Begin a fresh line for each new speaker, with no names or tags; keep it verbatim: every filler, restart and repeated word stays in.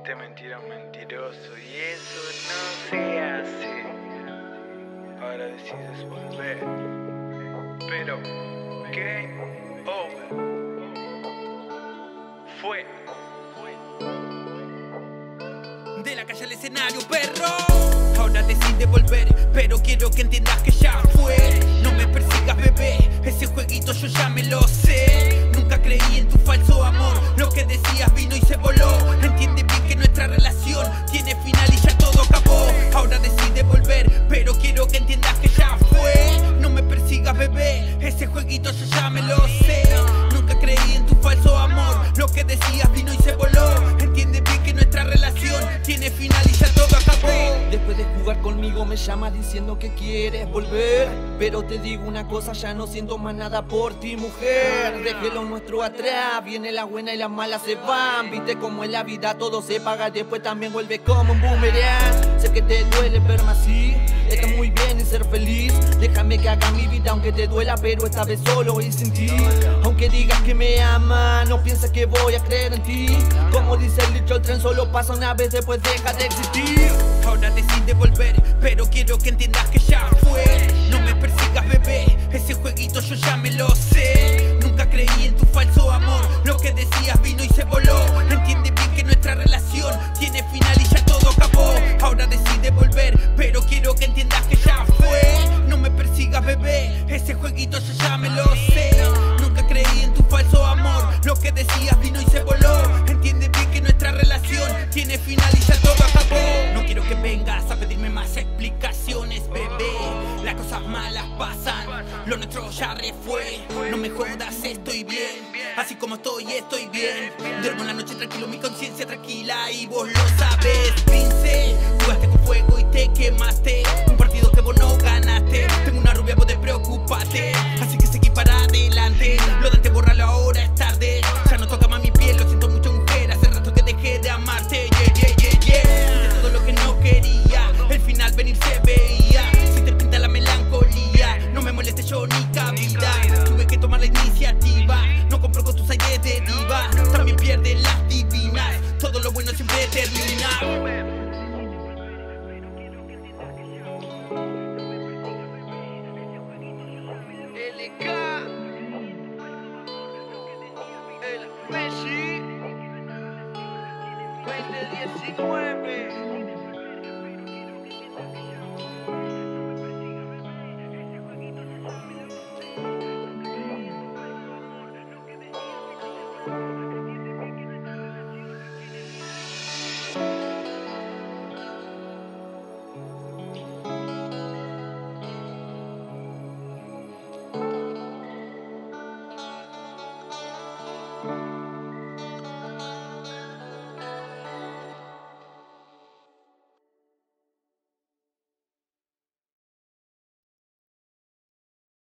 dijiste mentira mentiroso y eso no se hace. Ahora decides volver, pero game over. Fue
de la calle al escenario, perro. Ahora decide volver, pero quiero que entiendas que ya fue. No me persigas, bebé, ese jueguito yo ya me lo sé. Nunca creí en tu falso amor, lo que decías vino y se voló. Entiende bien que nuestra relación tiene final y ya todo acabó. Ahora decide volver, pero quiero que entiendas que ya fue. No me persigas, bebé, ese jueguito yo ya me lo sé. Nunca creí en tu falso amor, lo que decías vino y se voló. Entiende bien que nuestra relación tiene final y ya todo acabó.
Después de jugar conmigo me llamas diciendo que quieres volver, pero te digo una cosa, ya no siento más nada por ti, mujer. Dejé lo nuestro atrás, viene la buena y las malas se van. Viste cómo en la vida todo se paga, después también vuelve como un boomerang. Sé que te duele verme así, está muy bien y ser feliz. Déjame que haga mi vida aunque te duela, pero esta vez solo y sin ti. Aunque digas que me amas, no pienses que voy a creer en ti. Como dice el dicho, el tren solo pasa una vez, después deja de existir.
Ahora decide volver, pero quiero que entiendas que ya fue. No me persigas, bebé, ese jueguito yo ya me lo sé. Nunca creí en tu falso amor, lo que decías vino y se voló. Entiende bien que nuestra relación tiene final y ya todo acabó. Ahora decide volver, pero quiero que entiendas que ya fue. No me persigas, bebé, ese jueguito yo ya me lo sé. Nunca creí en tu falso amor, lo que decías vino y se voló. Entiende bien que nuestra relación tiene final y ya todo acabó. No quiero que vengas a pedirme más explicaciones, bebé. Las cosas malas pasan, lo nuestro ya refue. No me jodas, estoy bien, así como estoy, estoy bien. Duermo en la noche tranquilo, mi conciencia tranquila y vos lo sabes, Prince. Jugaste con fuego y te quemaste, un partido que vos no ganaste. Tengo una rubia, vos despreocupate, así que seguí para adelante. Lo de antes borralo, ahora es tarde. Ya no toca más mi piel, lo siento mucho, mujer. Hace rato que dejé de amarte, yeah, yeah, yeah, yeah. De todo lo que no quería, el final venir se veía. Si te pinta la melancolía, no me moleste yo ni cabida. Tuve que tomar la iniciativa, no compro con tus aires de diva. También pierden las divinas, todo lo bueno siempre termina.
L K, el Messi, veinte diecinueve. Thank you.